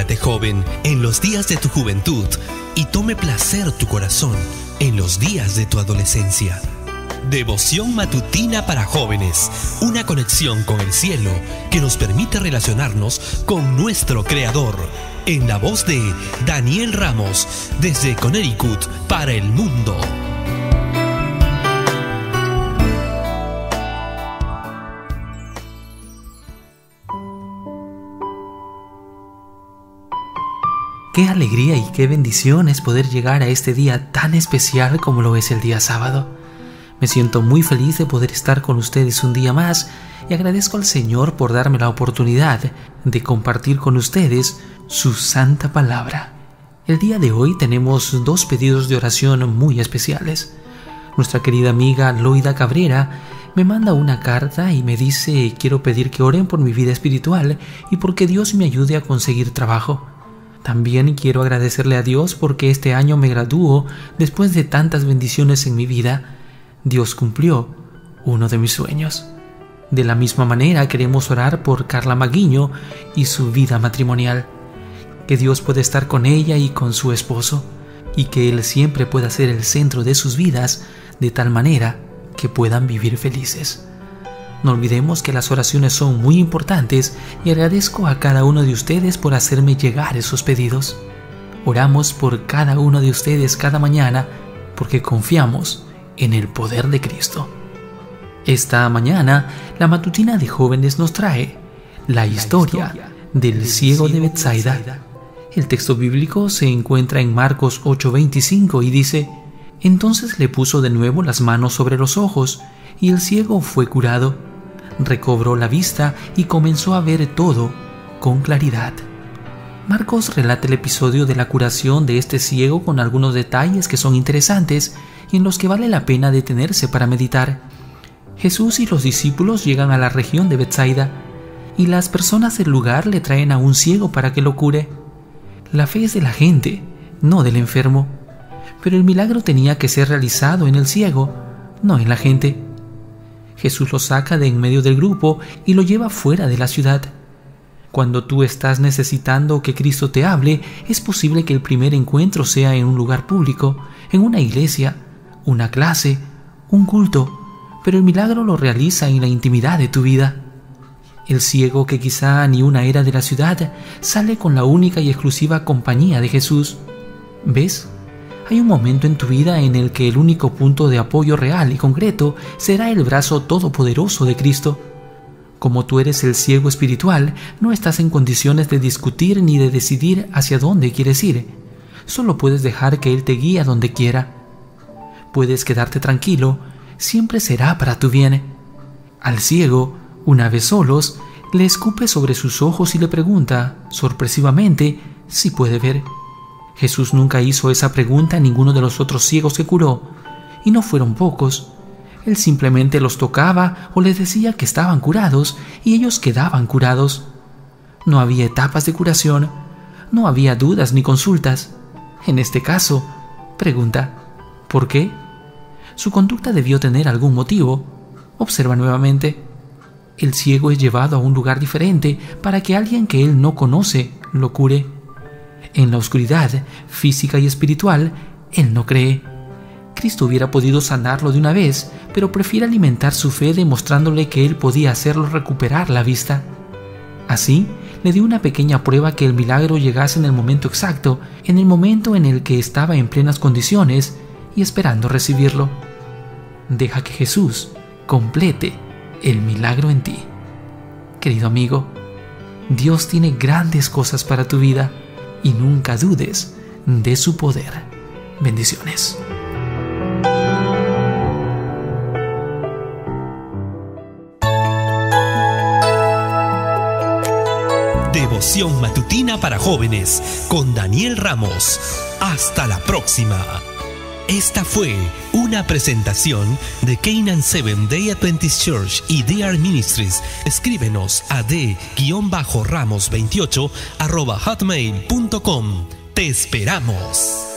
Alégrate, joven, en los días de tu juventud, y tome placer tu corazón en los días de tu adolescencia. Devoción matutina para jóvenes, una conexión con el cielo que nos permite relacionarnos con nuestro Creador. En la voz de Daniel Ramos, desde Connecticut para el mundo. Qué alegría y qué bendición es poder llegar a este día tan especial como lo es el día sábado. Me siento muy feliz de poder estar con ustedes un día más y agradezco al Señor por darme la oportunidad de compartir con ustedes su santa palabra. El día de hoy tenemos 2 pedidos de oración muy especiales. Nuestra querida amiga Loida Cabrera me manda una carta y me dice: quiero pedir que oren por mi vida espiritual y porque Dios me ayude a conseguir trabajo. También quiero agradecerle a Dios porque este año me graduó después de tantas bendiciones en mi vida. Dios cumplió uno de mis sueños. De la misma manera queremos orar por Carla Maguiño y su vida matrimonial. Que Dios pueda estar con ella y con su esposo, y que Él siempre pueda ser el centro de sus vidas, de tal manera que puedan vivir felices. No olvidemos que las oraciones son muy importantes y agradezco a cada uno de ustedes por hacerme llegar esos pedidos. Oramos por cada uno de ustedes cada mañana porque confiamos en el poder de Cristo. Esta mañana, la matutina de jóvenes nos trae la historia del ciego de Betsaida. El texto bíblico se encuentra en Marcos 8:25 y dice: entonces le puso de nuevo las manos sobre los ojos y el ciego fue curado. Recobró la vista y comenzó a ver todo con claridad. Marcos relata el episodio de la curación de este ciego con algunos detalles que son interesantes y en los que vale la pena detenerse para meditar. Jesús y los discípulos llegan a la región de Betsaida y las personas del lugar le traen a un ciego para que lo cure. La fe es de la gente, no del enfermo, pero el milagro tenía que ser realizado en el ciego, no en la gente. Jesús lo saca de en medio del grupo y lo lleva fuera de la ciudad. Cuando tú estás necesitando que Cristo te hable, es posible que el primer encuentro sea en un lugar público, en una iglesia, una clase, un culto, pero el milagro lo realiza en la intimidad de tu vida. El ciego, que quizá ni una era de la ciudad, sale con la única y exclusiva compañía de Jesús. ¿Ves? Hay un momento en tu vida en el que el único punto de apoyo real y concreto será el brazo todopoderoso de Cristo. Como tú eres el ciego espiritual, no estás en condiciones de discutir ni de decidir hacia dónde quieres ir. Solo puedes dejar que Él te guíe a donde quiera. Puedes quedarte tranquilo, siempre será para tu bien. Al ciego, una vez solos, le escupe sobre sus ojos y le pregunta, sorpresivamente, si puede ver. Jesús nunca hizo esa pregunta a ninguno de los otros ciegos que curó, y no fueron pocos. Él simplemente los tocaba o les decía que estaban curados, y ellos quedaban curados. No había etapas de curación, no había dudas ni consultas. En este caso, pregunta, ¿por qué? Su conducta debió tener algún motivo. Observa nuevamente. El ciego es llevado a un lugar diferente para que alguien que él no conoce lo cure. En la oscuridad física y espiritual, él no cree. Cristo hubiera podido sanarlo de una vez, pero prefiere alimentar su fe demostrándole que él podía hacerlo recuperar la vista. Así, le dio una pequeña prueba que el milagro llegase en el momento exacto, en el momento en el que estaba en plenas condiciones y esperando recibirlo. Deja que Jesús complete el milagro en ti. Querido amigo, Dios tiene grandes cosas para tu vida y nunca dudes de su poder. Bendiciones. Devoción matutina para jóvenes con Daniel Ramos. Hasta la próxima. Esta fue una presentación de Canaan Seventh Day Adventist Church y DR Ministries. Escríbenos a d-ramos28@hotmail.com. Te esperamos.